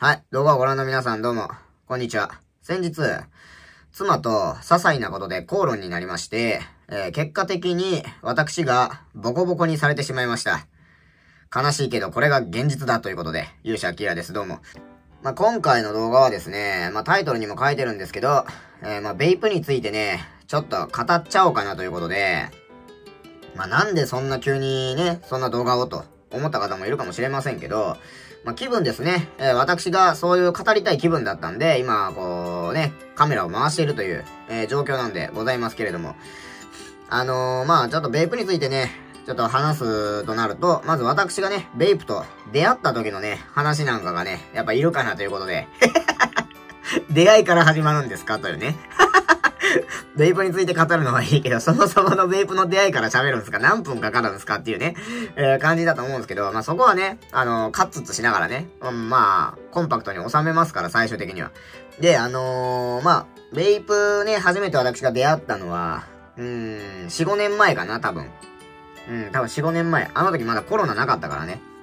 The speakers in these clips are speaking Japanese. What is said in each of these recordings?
はい、動画をご覧の皆さんどうも、こんにちは。先日、妻と些細なことで口論になりまして、結果的に私がボコボコにされてしまいました。悲しいけどこれが現実だということで、勇者アキラです、どうも。今回の動画はですね、タイトルにも書いてるんですけど、ベイプについてね、ちょっと語っちゃおうかなということで、なんでそんな急にね、そんな動画をと思った方もいるかもしれませんけど、気分ですね。私がそういう語りたい気分だったんで、今、こうね、カメラを回しているという、状況なんでございますけれども。ちょっとベイプについてね、ちょっと話すとなると、まず私がね、ベイプと出会った時のね、話なんかがね、やっぱいるかなということで。出会いから始まるんですかというね。ベイプについて語るのはいいけど、そもそものベイプの出会いから喋るんですか何分かかるんですかっていうね、感じだと思うんですけど、そこはね、カッツツしながらね、コンパクトに収めますから、最終的には。で、ベイプね、初めて私が出会ったのは、4、5年前かな、多分。多分4、5年前。あの時まだコロナなかったからね。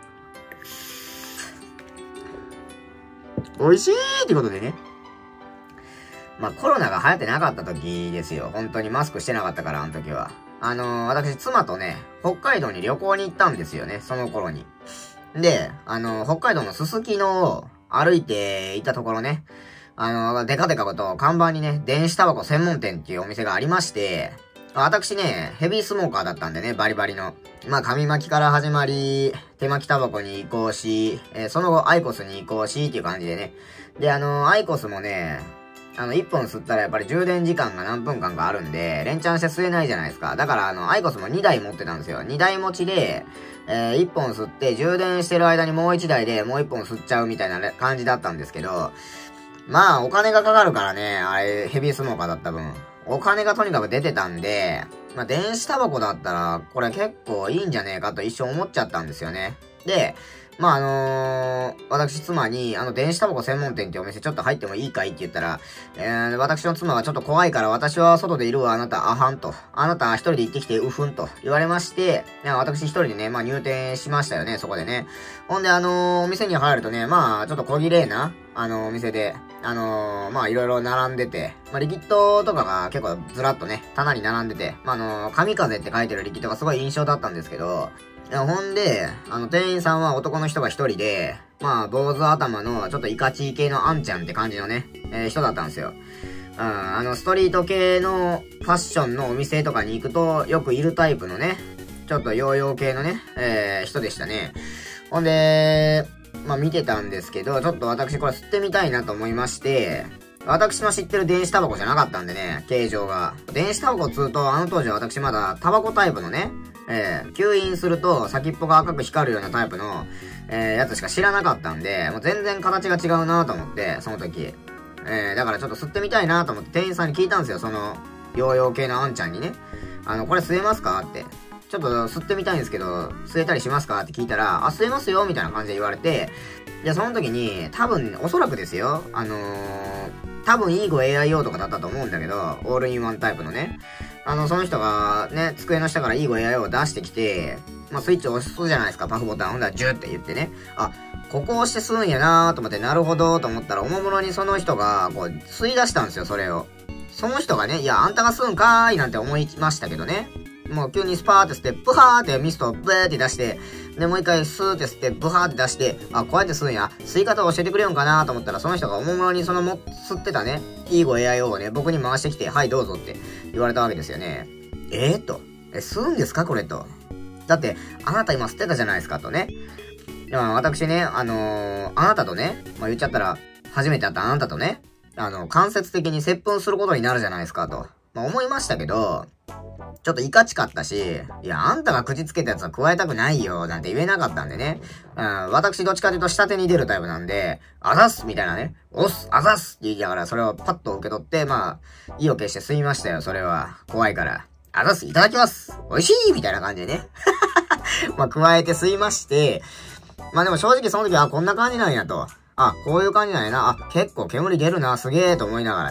美味しいってことでね。コロナが流行ってなかった時ですよ。本当にマスクしてなかったから、あの時は。私、妻とね、北海道に旅行に行ったんですよね、その頃に。で、北海道のすすきのを歩いていたところね、デカデカと看板にね、電子タバコ専門店っていうお店がありまして、私ね、ヘビースモーカーだったんでね、バリバリの。紙巻きから始まり、手巻きタバコに移行し、その後アイコスに移行しっていう感じでね。で、アイコスもね、1本吸ったらやっぱり充電時間が何分間かあるんで、連チャンして吸えないじゃないですか。だからアイコスも2台持ってたんですよ。2台持ちで、1本吸って充電してる間にもう1台でもう1本吸っちゃうみたいな感じだったんですけど、お金がかかるからね、あれ、ヘビースモーカーだった分。お金がとにかく出てたんで、電子タバコだったら、これ結構いいんじゃねえかと一瞬思っちゃったんですよね。で、私妻に、電子タバコ専門店ってお店ちょっと入ってもいいかいって言ったら、私の妻はちょっと怖いから私は外でいるわ、あなた、あはんと。あなた一人で行ってきて、うふんと言われまして、私一人でね、入店しましたよね、そこでね。ほんで、お店に入るとね、ちょっと小綺麗な、お店で、いろいろ並んでて、リキッドとかが結構ずらっとね、棚に並んでて、神風って書いてるリキッドがすごい印象だったんですけど、ほんで、店員さんは男の人が一人で、坊主頭のちょっとイカチー系のあんちゃんって感じのね、人だったんですよ。ストリート系のファッションのお店とかに行くとよくいるタイプのね、ちょっとヨーヨー系のね、人でしたね。ほんで、見てたんですけど、ちょっと私これ吸ってみたいなと思いまして、私の知ってる電子タバコじゃなかったんでね、形状が。電子タバコ吸うと、当時は私まだタバコタイプのね、吸引すると先っぽが赤く光るようなタイプの、やつしか知らなかったんで、もう全然形が違うなと思って、その時。だからちょっと吸ってみたいなと思って店員さんに聞いたんですよ、その、ヨーヨー系のあんちゃんにね。これ吸えますかって。ちょっと吸ってみたいんですけど、吸えたりしますかって聞いたら、吸えますよみたいな感じで言われて、で、その時に、多分、おそらくですよ、多分、イーゴ AIO とかだったと思うんだけど、オールインワンタイプのね。その人がね、机の下からイーゴ AIO を出してきて、スイッチを押すじゃないですか、パフボタン。ほんだら、ジューって言ってね。ここ押して吸うんやなーと思って、なるほどと思ったら、おもむろにその人が、吸い出したんですよ、それを。その人がね、いや、あんたが吸うんかーいなんて思いましたけどね。もう急にスパーって吸って、ブハーってミストをブーって出して、で、もう一回スーって吸って、ブハーって出して、こうやって吸うんや。吸い方を教えてくれよんかなと思ったら、その人がおもむろに吸ってたね、イーゴ AIO をね、僕に回してきて、はいどうぞって言われたわけですよね。吸うんですかこれと。だって、あなた今吸ってたじゃないですかとね。私ね、あなたとね、言っちゃったら、初めて会ったあなたとね、間接的に接吻することになるじゃないですかと。思いましたけど、ちょっとイカチかったし、いや、あんたが口つけたやつは加えたくないよ、なんて言えなかったんでね。私どっちかというと下手に出るタイプなんで、あざっすみたいなね、おっすあざっすって言いながらそれをパッと受け取って、意を決して吸いましたよ、それは。怖いから。あざっすいただきます美味しいみたいな感じでね。加えて吸いまして、でも正直その時はこんな感じなんやと。こういう感じなんやな。結構煙出るな、すげーと思いながらね。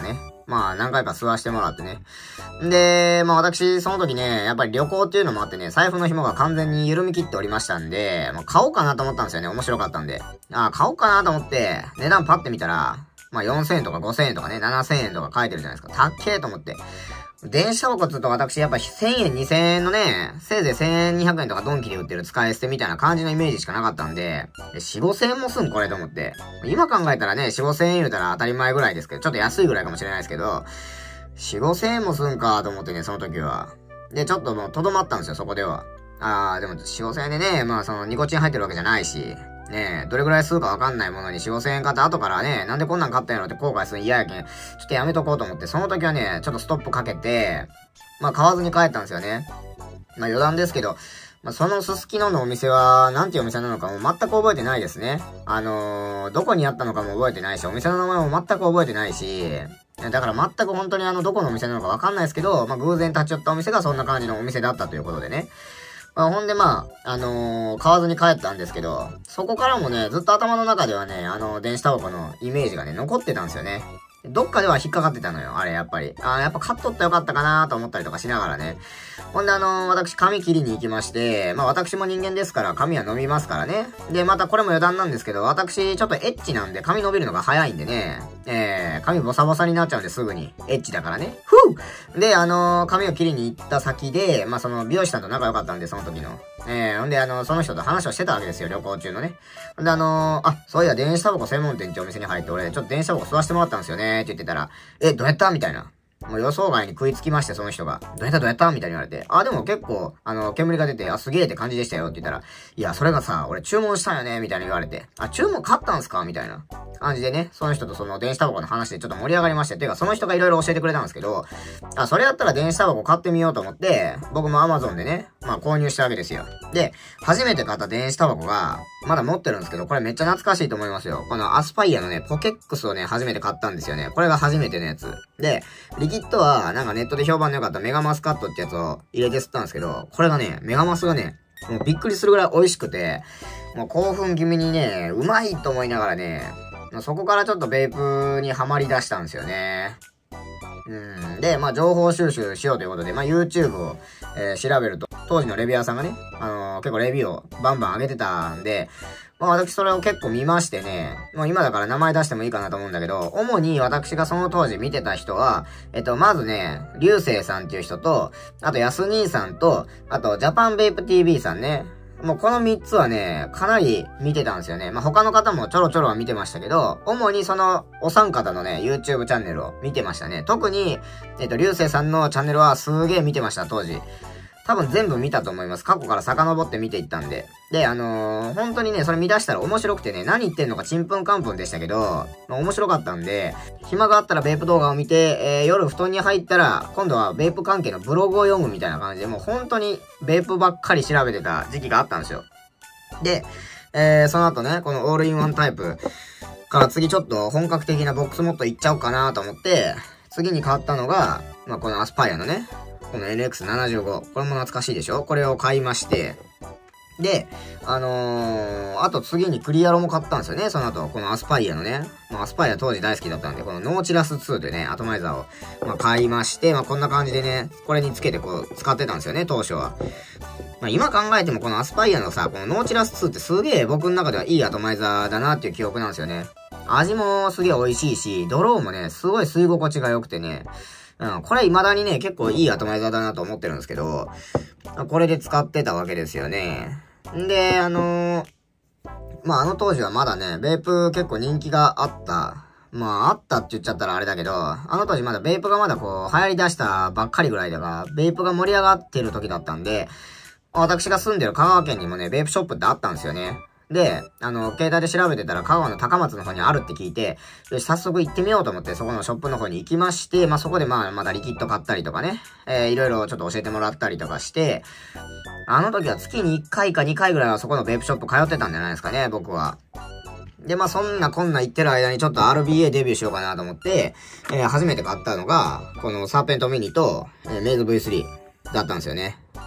まあ何回か吸わしてもらってね。で、まあ私、その時ね、やっぱり旅行っていうのもあってね、財布の紐が完全に緩み切っておりましたんで、まあ買おうかなと思ったんですよね。面白かったんで。買おうかなと思って、値段パッて見たら、まあ4000円とか5000円とかね、7000円とか書いてるじゃないですか。たっけーと思って。電子タバコっつうと私やっぱ1000円2000円のね、せいぜい1200円とかドンキで売ってる使い捨てみたいな感じのイメージしかなかったんで、4、5000円もすんこれと思って。今考えたらね、4、5000円言うたら当たり前ぐらいですけど、ちょっと安いぐらいかもしれないですけど、4、5000円もすんかと思ってね、その時は。で、ちょっともうとどまったんですよ、そこでは。でも4、5000円でね、まあそのニコチン入ってるわけじゃないし、ねどれぐらい吸うかわかんないものに4、5000円買った後からね、なんでこんなん買ったんやろって後悔するの嫌やけん、ちょっとやめとこうと思って、その時はね、ちょっとストップかけて、まあ買わずに帰ったんですよね。まあ余談ですけど、まあそのすすきののお店は、なんていうお店なのかも全く覚えてないですね。どこにあったのかも覚えてないし、お店の名前も全く覚えてないし、だから全く本当にどこのお店なのかわかんないですけど、まあ偶然立ち寄ったお店がそんな感じのお店だったということでね。まあ、ほんでまあ、買わずに帰ったんですけど、そこからもね、ずっと頭の中ではね、電子タバコのイメージがね、残ってたんですよね。どっかでは引っかかってたのよ、あれ、やっぱり。やっぱ買っとったらよかったかなと思ったりとかしながらね。ほんで私、髪切りに行きまして、まあ私も人間ですから、髪は伸びますからね。で、またこれも余談なんですけど、私、ちょっとエッチなんで、髪伸びるのが早いんでね、髪ボサボサになっちゃうんですぐに。エッチだからね。で、髪を切りに行った先で、まあその美容師さんと仲良かったんで、その時の。ほんでその人と話をしてたわけですよ、旅行中のね。ほんでそういや、電子タバコ専門店ってお店に入って、俺、ちょっと電子タバコ吸わしてもらったんですよね、って言ってたら、どうやったみたいな。もう予想外に食いつきまして、その人が。どうやったみたいに言われて。でも結構、煙が出て、すげえって感じでしたよって言ったら、いや、それがさ、俺注文したんよねみたいに言われて。注文買ったんすかみたいな感じでね、その人とその電子タバコの話でちょっと盛り上がりまして。てか、その人がいろいろ教えてくれたんですけど、それやったら電子タバコ買ってみようと思って、僕も Amazon でね、まあ購入したわけですよ。で、初めて買った電子タバコが、まだ持ってるんですけど、これめっちゃ懐かしいと思いますよ。このアスパイアのね、ポケックスをね、初めて買ったんですよね。これが初めてのやつ。で、リキッドは、なんかネットで評判の良かったメガマスカットってやつを入れて吸ったんですけど、これがね、メガマスがね、もうびっくりするぐらい美味しくて、もう興奮気味にね、うまいと思いながらね、そこからちょっとベープにはまり出したんですよね。で、まあ、情報収集しようということで、まあ、YouTube を、調べると、当時のレビュアーさんがね、結構レビューをバンバン上げてたんで、まあ、私それを結構見ましてね、もう今だから名前出してもいいかなと思うんだけど、主に私がその当時見てた人は、まずね、流星さんっていう人と、あと、やす兄さんと、あと、ジャパンベイプ TV さんね、もうこの3つはね、かなり見てたんですよね。まあ、他の方もちょろちょろは見てましたけど、主にそのお三方のね、YouTube チャンネルを見てましたね。特に、流星さんのチャンネルはすげえ見てました、当時。多分全部見たと思います。過去から遡って見ていったんで。で、本当にね、それ見出したら面白くてね、何言ってんのかちんぷんかんぷんでしたけど、まあ、面白かったんで、暇があったらベープ動画を見て、夜布団に入ったら、今度はベープ関係のブログを読むみたいな感じで、もう本当にベープばっかり調べてた時期があったんですよ。で、その後ね、このオールインワンタイプから次ちょっと本格的なボックスモッドいっちゃおうかなと思って、次に買ったのが、まあ、このアスパイアのね、この NX75。これも懐かしいでしょ？これを買いまして。で、あと次にクリアロも買ったんですよね。その後、このアスパイアのね。まあ、アスパイア当時大好きだったんで、このノーチラス2でね、アトマイザーを、まあ、買いまして、まあ、こんな感じでね、これにつけてこう、使ってたんですよね、当初は。まあ、今考えてもこのアスパイアのさ、このノーチラス2ってすげえ僕の中ではいいアトマイザーだなっていう記憶なんですよね。味もすげえ美味しいし、ドローもね、すごい吸い心地が良くてね、これ未だにね、結構いいアトマイザーだなと思ってるんですけど、これで使ってたわけですよね。で、まあ、当時はまだね、ベープ結構人気があった。まあ、あったって言っちゃったらあれだけど、当時まだベープがまだこう、流行り出したばっかりぐらいだから、ベープが盛り上がってる時だったんで、私が住んでる香川県にもね、ベープショップってあったんですよね。で、携帯で調べてたら、香川の高松の方にあるって聞いて、よし、早速行ってみようと思って、そこのショップの方に行きまして、まあ、そこでまたリキッド買ったりとかね、いろいろちょっと教えてもらったりとかして、時は月に1回か2回ぐらいはそこのベープショップ通ってたんじゃないですかね、僕は。で、まあ、そんなこんな言ってる間にちょっと RBA デビューしようかなと思って、初めて買ったのが、このサーペントミニと、メイズ V3 だったんですよね。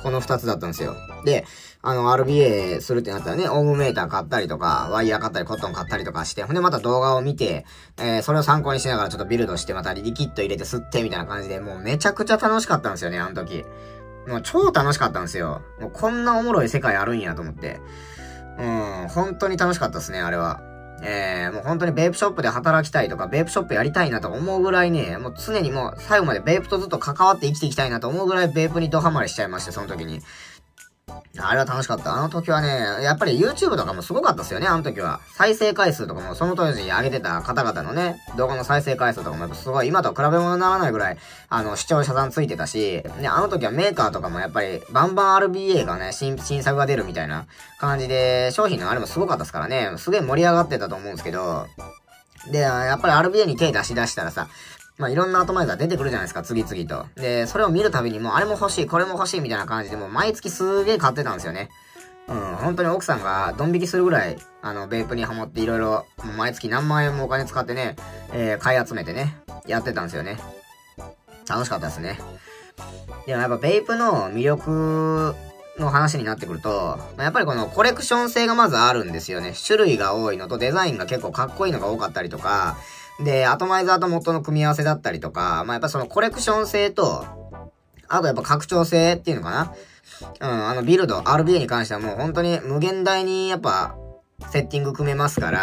この2つだったんですよ。で、RBA するってなったらね、オームメーター買ったりとか、ワイヤー買ったり、コットン買ったりとかして、ほんでまた動画を見て、それを参考にしながらちょっとビルドして、またリキッド入れて吸ってみたいな感じで、もうめちゃくちゃ楽しかったんですよね、あの時。もう超楽しかったんですよ。もうこんなおもろい世界あるんやと思って。本当に楽しかったですね、あれは。もう本当にベープショップで働きたいとか、ベープショップやりたいなと思うぐらいね、もう常にもう最後までベープとずっと関わって生きていきたいなと思うぐらいベープにドハマりしちゃいまして、その時に。あれは楽しかった。あの時はね、やっぱり YouTube とかもすごかったですよね、あの時は。再生回数とかもその当時上げてた方々のね、動画の再生回数とかもやっぱすごい、今とは比べ物にならないぐらい、視聴者さんついてたし、ね、あの時はメーカーとかもやっぱり、バンバン RBA がね、新作が出るみたいな感じで、商品のあれもすごかったですからね、すげえ盛り上がってたと思うんですけど、で、やっぱり RBA に手出し出したらさ、まあ、いろんなアトマイザー出てくるじゃないですか、次々と。で、それを見るたびにもう、あれも欲しい、これも欲しいみたいな感じで、もう毎月すげえ買ってたんですよね。本当に奥さんがドン引きするぐらい、ベープにハマっていろいろ、もう毎月何万円もお金使ってね、買い集めてね、やってたんですよね。楽しかったですね。でもやっぱベープの魅力の話になってくると、やっぱりこのコレクション性がまずあるんですよね。種類が多いのとデザインが結構かっこいいのが多かったりとか、で、アトマイザーと元の組み合わせだったりとか、まあやっぱそのコレクション性と、あとやっぱ拡張性っていうのかな。ビルド、RBA に関してはもう本当に無限大にやっぱ、セッティング組めますから、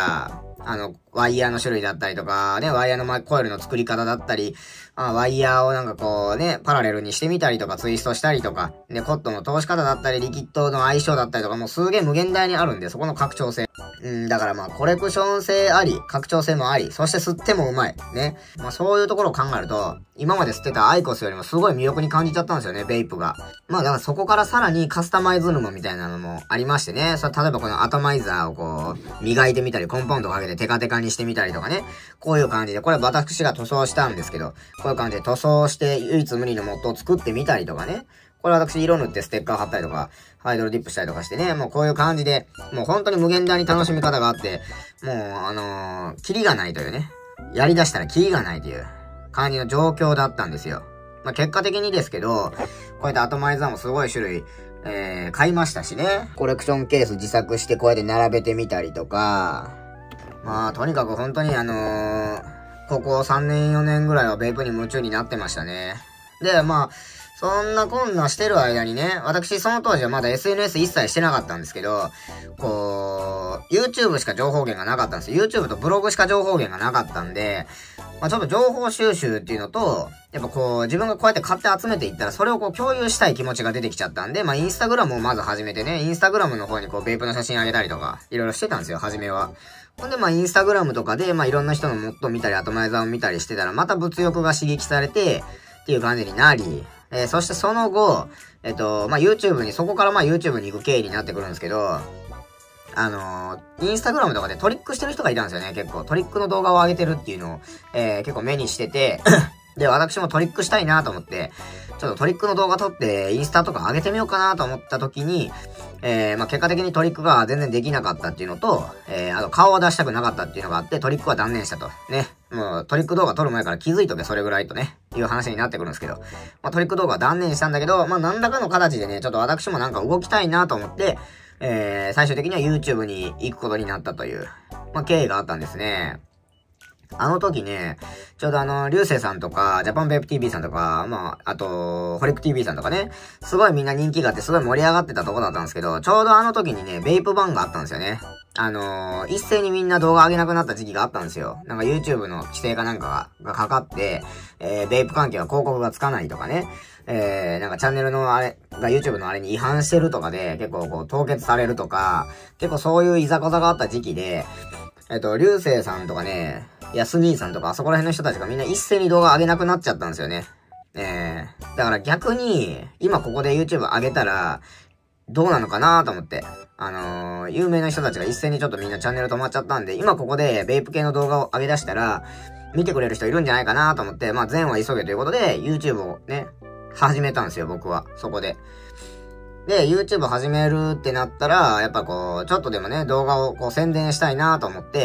ワイヤーの種類だったりとか、ね、ワイヤーのコイルの作り方だったり、ワイヤーをなんかこうね、パラレルにしてみたりとか、ツイストしたりとか、で、コットンの通し方だったり、リキッドの相性だったりとか、もうすげえ無限大にあるんで、そこの拡張性。だからまあ、コレクション性あり、拡張性もあり、そして吸ってもうまい。ね。まあそういうところを考えると、今まで吸ってたアイコスよりもすごい魅力に感じちゃったんですよね、ベイプが。まあだからそこからさらにカスタマイズルームみたいなのもありましてね。例えばこのアトマイザーをこう、磨いてみたり、コンパウンドをかけてテカテカにしてみたりとかね。こういう感じで、これ私が塗装したんですけど、こういう感じで塗装して唯一無二のモッドを作ってみたりとかね。これ私色塗ってステッカー貼ったりとか、ハイドロディップしたりとかしてね、もうこういう感じで、もう本当に無限大に楽しみ方があって、もうキリがないというね、やり出したらキリがないという感じの状況だったんですよ。まあ結果的にですけど、こうやってアトマイザーもすごい種類、買いましたしね、コレクションケース自作してこうやって並べてみたりとか、まあとにかく本当にここ3年4年ぐらいはベープに夢中になってましたね。で、まあ、そんなこんなしてる間にね、私その当時はまだ SNS 一切してなかったんですけど、こう、YouTube しか情報源がなかったんですよ。YouTube とブログしか情報源がなかったんで、まあちょっと情報収集っていうのと、やっぱこう、自分がこうやって買って集めていったら、それをこう共有したい気持ちが出てきちゃったんで、まあインスタグラムをまず始めてね、インスタグラムの方にこう、ベープの写真あげたりとか、いろいろしてたんですよ、初めは。ほんでまあインスタグラムとかで、まあいろんな人のモッドを見たり、アトマイザーを見たりしてたら、また物欲が刺激されて、っていう感じになり、そしてその後、まあ、YouTube に、そこからまあ YouTube に行く経緯になってくるんですけど、インスタグラムとかでトリックしてる人がいたんですよね、結構。トリックの動画を上げてるっていうのを、結構目にしてて、で、私もトリックしたいなと思って、ちょっとトリックの動画撮って、インスタとか上げてみようかなと思った時に、まあ、結果的にトリックが全然できなかったっていうのと、あと顔を出したくなかったっていうのがあって、トリックは断念したと。ね。もうトリック動画撮る前から気づいとけ、それぐらいとね、いう話になってくるんですけど、まあ、トリック動画は断念したんだけど、まあ、何らかの形でね、ちょっと私もなんか動きたいなと思って、最終的には YouTube に行くことになったという、まあ、経緯があったんですね。あの時ね、ちょうど流星さんとか、ジャパンベープ TV さんとか、まあ、あと、ホリック TV さんとかね、すごいみんな人気があってすごい盛り上がってたとこだったんですけど、ちょうどあの時にね、ベイプバンがあったんですよね。一斉にみんな動画上げなくなった時期があったんですよ。なんか YouTube の規制かなんかがかかって、ベイプ関係は広告がつかないとかね、なんかチャンネルのあれが YouTube のあれに違反してるとかで、結構こう凍結されるとか、結構そういういざこざがあった時期で、流星さんとかね、ヤス兄さんとか、あそこら辺の人たちがみんな一斉に動画上げなくなっちゃったんですよね。だから逆に、今ここで YouTube 上げたら、どうなのかなと思って。有名な人たちが一斉にちょっとみんなチャンネル止まっちゃったんで、今ここでベイプ系の動画を上げ出したら、見てくれる人いるんじゃないかなと思って、まあ善は急げということで、YouTube をね、始めたんですよ、僕は。そこで。で、YouTube 始めるってなったら、やっぱこう、ちょっとでもね、動画をこう宣伝したいなと思って、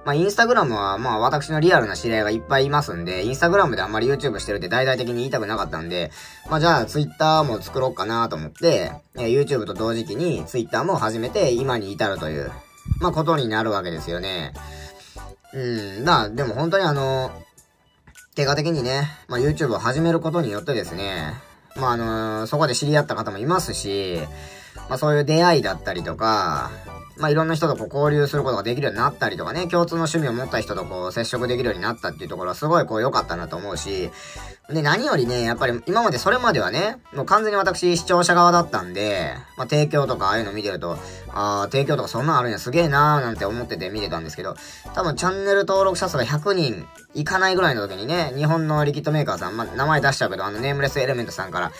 まあ、インスタグラムは、まあ、私のリアルな知り合いがいっぱいいますんで、インスタグラムであんまり YouTube してるって大々的に言いたくなかったんで、まあ、じゃあ、Twitter も作ろうかなと思って、YouTube と同時期に Twitter も始めて、今に至るという、まあ、ことになるわけですよね。でも本当に結果的にね、まあ、YouTube を始めることによってですね、まあ、そこで知り合った方もいますし、まあ、そういう出会いだったりとか、まあ、いろんな人と交流することができるようになったりとかね、共通の趣味を持った人と接触できるようになったっていうところはすごい良かったなと思うし、で、何よりね、やっぱり今までそれまではね、もう完全に私視聴者側だったんで、まあ、提供とかああいうの見てると、提供とかそんなんあるんやすげえなーなんて思ってて見てたんですけど、多分チャンネル登録者数が100人いかないぐらいの時にね、日本のリキッドメーカーさん、まあ、名前出しちゃうけど、ネームレスエレメントさんから、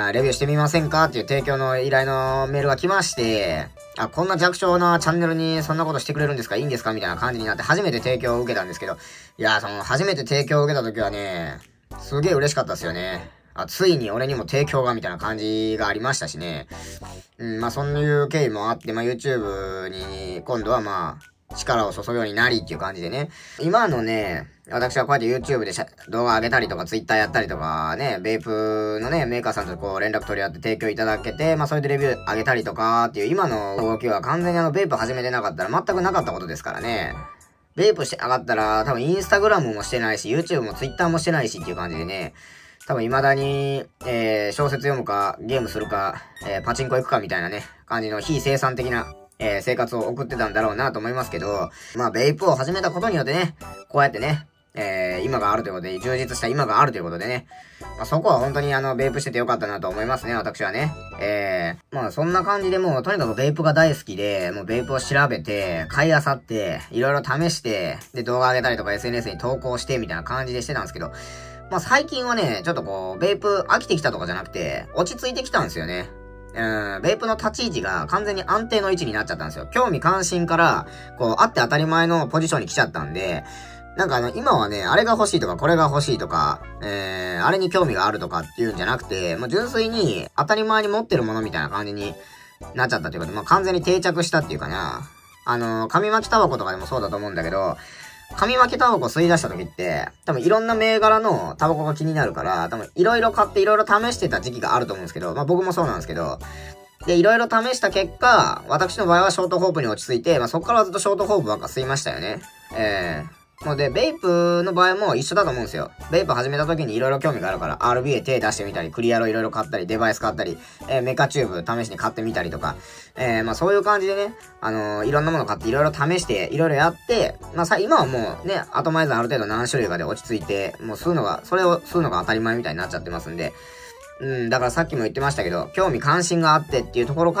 レビューしてみませんかっていう提供の依頼のメールが来まして、こんな弱小なチャンネルにそんなことしてくれるんですかいいんですかみたいな感じになって初めて提供を受けたんですけど、いや、初めて提供を受けた時はね、すげえ嬉しかったですよね。ついに俺にも提供がみたいな感じがありましたしね。まあそういう経緯もあって、まあ YouTube に今度はまあ力を注ぐようになりっていう感じでね。今のね、私はこうやって YouTube で動画上げたりとか Twitter やったりとかね、ベイプのね、メーカーさんと連絡取り合って提供いただけて、まあそれでレビュー上げたりとかっていう今の動きは完全にベイプ始めてなかったら全くなかったことですからね。ベイプしてなかったら、多分インスタグラムもしてないし、YouTube も Twitter もしてないしっていう感じでね、多分未だに、小説読むか、ゲームするか、パチンコ行くかみたいなね、感じの非生産的な、生活を送ってたんだろうなと思いますけど、まあ、ベイプを始めたことによってね、こうやってね、今があるということで、充実した今があるということでね、まあ、そこは本当にベイプしててよかったなと思いますね、私はね。まあそんな感じでもうとにかくベイプが大好きで、もうベイプを調べて、買い漁って、いろいろ試して、で動画上げたりとか SNS に投稿してみたいな感じでしてたんですけど、まあ最近はね、ちょっとベイプ飽きてきたとかじゃなくて、落ち着いてきたんですよね。ベイプの立ち位置が完全に安定の位置になっちゃったんですよ。興味関心から、あって当たり前のポジションに来ちゃったんで、なんか今はね、あれが欲しいとか、これが欲しいとか、あれに興味があるとかっていうんじゃなくて、もう純粋に当たり前に持ってるものみたいな感じになっちゃったっていうことで、まあ完全に定着したっていうかな。紙巻きタバコとかでもそうだと思うんだけど、紙巻きタバコ吸い出した時って、多分いろんな銘柄のタバコが気になるから、多分いろいろ買っていろいろ試してた時期があると思うんですけど、まあ僕もそうなんですけど、で、いろいろ試した結果、私の場合はショートホープに落ち着いて、まあそこからはずっとショートホープばっか吸いましたよね。ので、ベイプの場合も一緒だと思うんですよ。ベイプ始めた時にいろいろ興味があるから、RBA 手出してみたり、クリアロいろいろ買ったり、デバイス買ったり、メカチューブ試しに買ってみたりとか、まあそういう感じでね、いろんなもの買っていろいろ試して、いろいろやって、まあ今はもうね、アトマイザーある程度何種類かで落ち着いて、もうそれを吸うのが当たり前みたいになっちゃってますんで、だからさっきも言ってましたけど、興味関心があってっていうところから、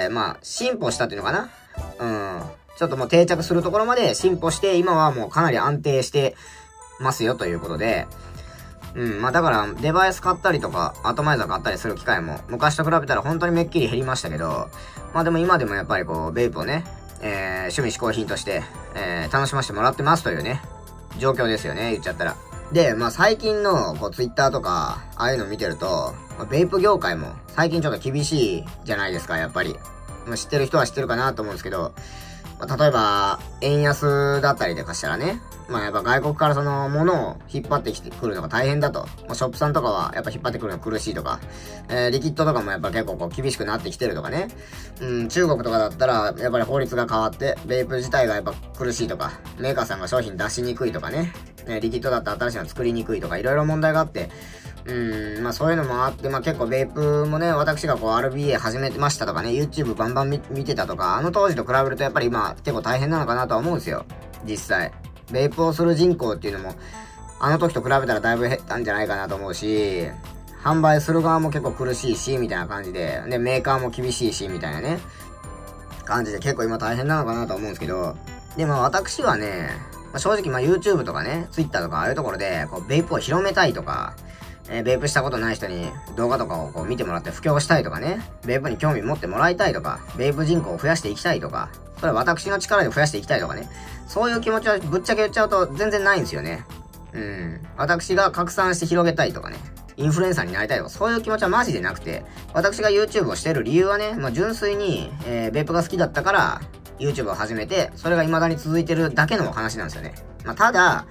まあ進歩したっていうのかな。ちょっともう定着するところまで進歩して、今はもうかなり安定してますよということで、まあだからデバイス買ったりとか、アトマイザー買ったりする機会も昔と比べたら本当にめっきり減りましたけど、まあでも今でもやっぱりベイプをね、趣味嗜好品として、楽しませてもらってますというね、状況ですよね、言っちゃったら。で、まあ最近のTwitter とか、ああいうの見てると、ベイプ業界も最近ちょっと厳しいじゃないですか、やっぱり。知ってる人は知ってるかなと思うんですけど、例えば、円安だったりとかしたらね、まあやっぱ外国から物を引っ張ってきてくるのが大変だと。ショップさんとかはやっぱ引っ張ってくるの苦しいとか、リキッドとかもやっぱ結構厳しくなってきてるとかね。中国とかだったらやっぱり法律が変わって、ベイプ自体がやっぱ苦しいとか、メーカーさんが商品出しにくいとかね。リキッドだったら新しいの作りにくいとか、いろいろ問題があって、まあそういうのもあって、まあ結構ベイプもね、私がRBA 始めてましたとかね、YouTube バンバン見てたとか、当時と比べるとやっぱり今結構大変なのかなとは思うんですよ。実際。ベイプをする人口っていうのも、時と比べたらだいぶ減ったんじゃないかなと思うし、販売する側も結構苦しいし、みたいな感じで、で、メーカーも厳しいし、みたいなね、感じで結構今大変なのかなと思うんですけど、でも私はね、正直YouTube とかね、Twitter とかああいうところで、ベイプを広めたいとか、ベイプしたことない人に動画とかを見てもらって布教したいとかね、ベイプに興味持ってもらいたいとか、ベイプ人口を増やしていきたいとか、それは私の力で増やしていきたいとかね、そういう気持ちはぶっちゃけ言っちゃうと全然ないんですよね。私が拡散して広げたいとかね、インフルエンサーになりたいとか、そういう気持ちはマジでなくて、私が YouTube をしてる理由はね、純粋に、ベイプが好きだったから、 YouTube を始めて、それが未だに続いてるだけの話なんですよね。まあ、ただ、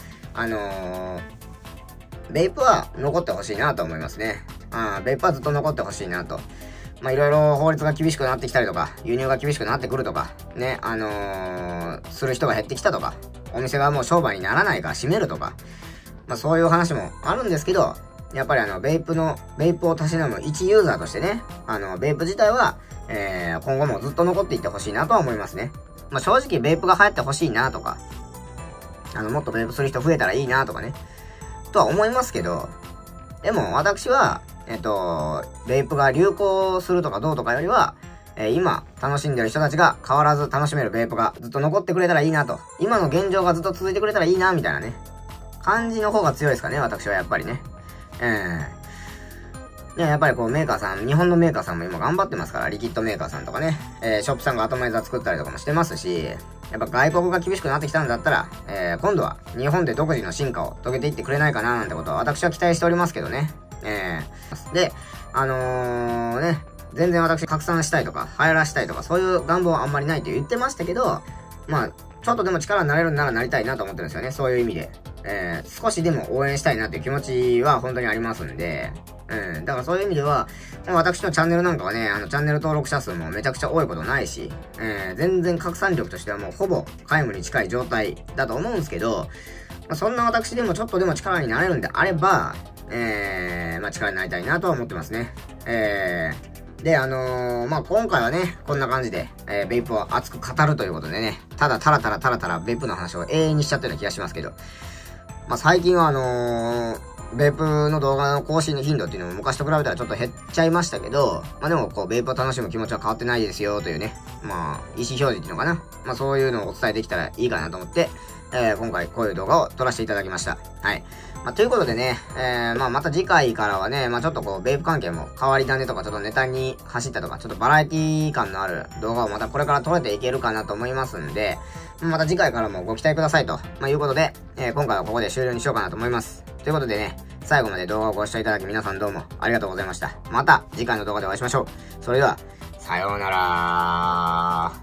ベイプは残ってほしいなと思いますね。ベイプはずっと残ってほしいなと。まあ、いろいろ法律が厳しくなってきたりとか、輸入が厳しくなってくるとか、ね、する人が減ってきたとか、お店がもう商売にならないから閉めるとか、まあ、そういう話もあるんですけど、やっぱりベイプをたしなむ一ユーザーとしてね、ベイプ自体は、今後もずっと残っていってほしいなとは思いますね。まあ、正直ベイプが流行ってほしいなとか、もっとベイプする人増えたらいいなとかね、とは思いますけど、でも私は、ベイプが流行するとかどうとかよりは、今楽しんでる人たちが変わらず楽しめるベイプがずっと残ってくれたらいいなと、今の現状がずっと続いてくれたらいいなみたいなね、感じの方が強いですかね、私はやっぱりね。やっぱりこうメーカーさん、日本のメーカーさんも今頑張ってますから、リキッドメーカーさんとかね、ショップさんがアトマイザー作ったりとかもしてますし、やっぱ外国が厳しくなってきたんだったら、今度は日本で独自の進化を遂げていってくれないかななんてことは私は期待しておりますけどね。で、全然私拡散したいとか、流行らしたいとか、そういう願望はあんまりないと言ってましたけど、まあ、ちょっとでも力になれるんならなりたいなと思ってるんですよね、そういう意味で。少しでも応援したいなっていう気持ちは本当にありますんで、だからそういう意味では、私のチャンネルなんかはね、チャンネル登録者数もめちゃくちゃ多いことないし、全然拡散力としてはもうほぼ皆無に近い状態だと思うんですけど、そんな私でもちょっとでも力になれるんであれば、まあ力になりたいなとは思ってますね。で、まあ、今回はね、こんな感じで、ベイプを熱く語るということでね、ただタラタラベイプの話を永遠にしちゃったような気がしますけど、まあ、最近はベイプの動画の更新の頻度っていうのも昔と比べたらちょっと減っちゃいましたけど、まあでもこう、ベイプを楽しむ気持ちは変わってないですよというね、まあ、意思表示っていうのかな。まあそういうのをお伝えできたらいいかなと思って、今回こういう動画を撮らせていただきました。はい。まあということでね、まあまた次回からはね、まあちょっとこう、ベイプ関係も変わり種とかちょっとネタに走ったとか、ちょっとバラエティ感のある動画をまたこれから撮れていけるかなと思いますんで、また次回からもご期待くださいと、まあいうことで、今回はここで終了にしようかなと思います。ということでね、最後まで動画をご視聴いただき皆さんどうもありがとうございました。また次回の動画でお会いしましょう。それでは、さようなら。